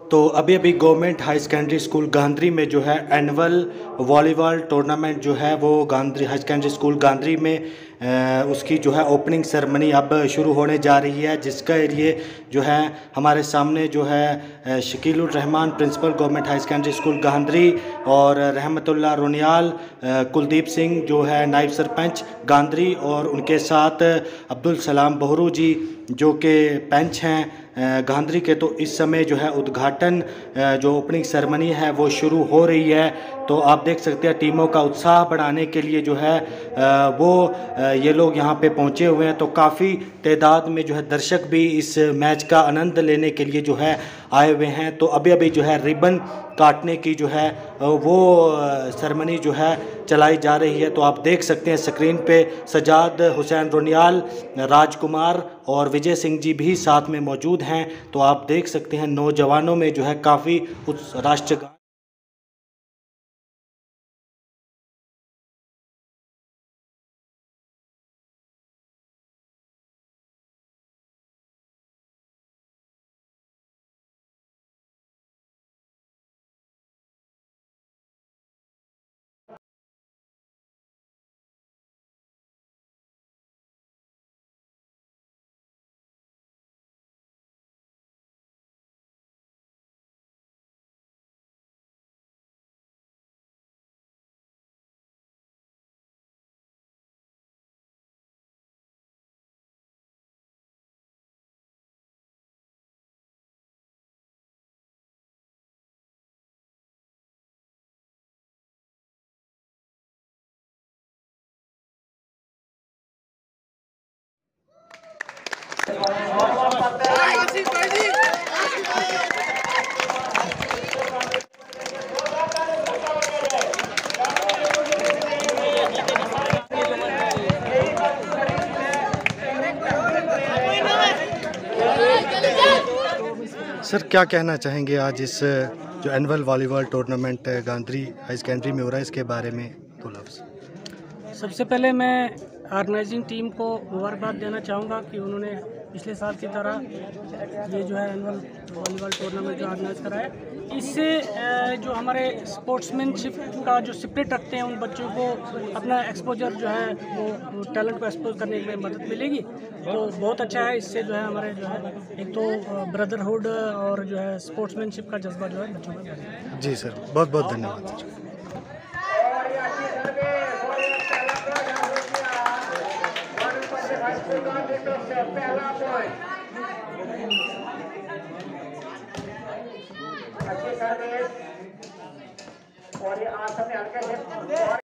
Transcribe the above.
तो अभी अभी government high secondary school Gandhari में जो है एनुअल वॉलीबॉल टूर्नामेंट जो है वो Gandhari high secondary school Gandhari में उसकी जो है ओपनिंग सेरेमनी अब शुरू होने जा रही है, जिसका लिए जो है हमारे सामने जो है Shakilur Rahman principal government high secondary school Gandhari और रहमतुल्लाह रोनियाल कुलदीप सिंह जो है नायब सरपंच गांधरी और उनके साथ अब्दुल सलाम बहरू जी जो कि पंच हैं गांधरी के। तो इस समय जो है उद्घाटन जो ओपनिंग सेरेमनी है वो शुरू हो रही है। तो आप देख सकते हैं टीमों का उत्साह बढ़ाने के लिए जो है वो ये लोग यहाँ पे पहुँचे हुए हैं। तो काफ़ी तादाद में जो है दर्शक भी इस मैच का आनंद लेने के लिए जो है आए हुए हैं। तो अभी अभी जो है रिबन काटने की जो है वो सेरेमनी जो है चलाई जा रही है। तो आप देख सकते हैं स्क्रीन पे सजाद हुसैन रोनियाल, राजकुमार और विजय सिंह जी भी साथ में मौजूद हैं। तो आप देख सकते हैं नौजवानों में जो है काफ़ी राष्ट्रगान सर क्या कहना चाहेंगे आज इस जो annual volleyball tournament Gandhari high secondary में हो रहा है इसके बारे में दो लफ्ज़। सबसे पहले मैं ऑर्गेनाइजिंग टीम को मुबारकबाद देना चाहूँगा कि उन्होंने पिछले साल की तरह ये जो है एनुअल वॉलीबॉल टूर्नामेंट जो ऑर्गेनाइज करा है। इससे जो हमारे स्पोर्ट्समैनशिप का जो स्पिरिट रखते हैं उन बच्चों को अपना एक्सपोजर जो है वो टैलेंट को एक्सपोज करने में मदद मिलेगी। तो बहुत अच्छा है, इससे जो है हमारे जो है एक तो ब्रदरहुड और जो है स्पोर्ट्समैनशिप का जज्बा जो है बच्चों में बढ़ेगा। जी सर, बहुत बहुत धन्यवाद। अच्छी सर्विस और ये आज सबने हल्के